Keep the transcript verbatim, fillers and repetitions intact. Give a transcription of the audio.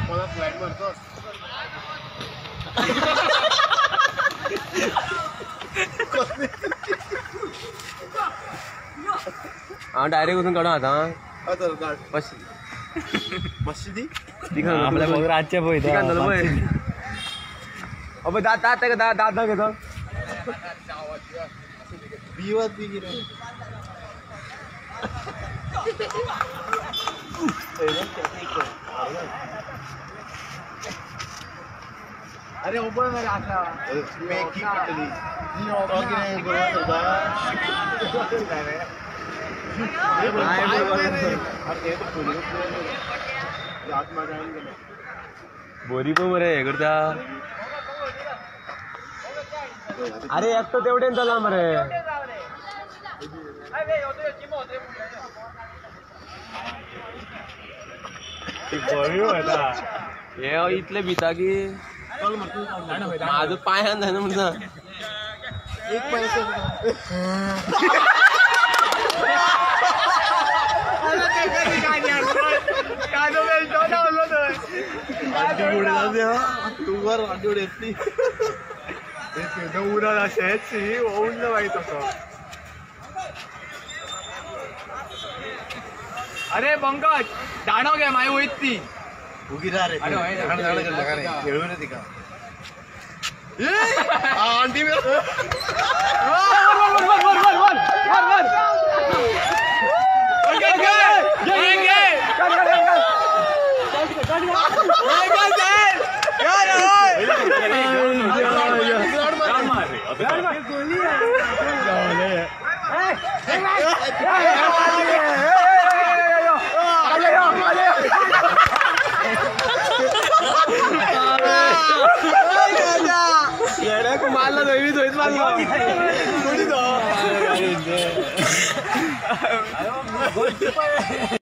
हाँ डायरेक्ट उधर कड़ा था बस बस दी दिखा आपल्या बहुत राज्य बोई दिखा दल बोई अबे दात दात का दात दात ना घेतो बीवात भी गिरे अरे ऊपर में आता मैं की पटली नहीं होगा कि नहीं बड़ा होगा ये बोरी पण बरे करता अरे एक तो तेवढे चला मरे हे इतले भिता की माझं पाय हात झालं म्हणता एक पैसे अरे पंकज दाणव घ्या माय होईत ती उगी रे खेळू रे तिका आंटी मारला दोन्ही दोन्ही मारला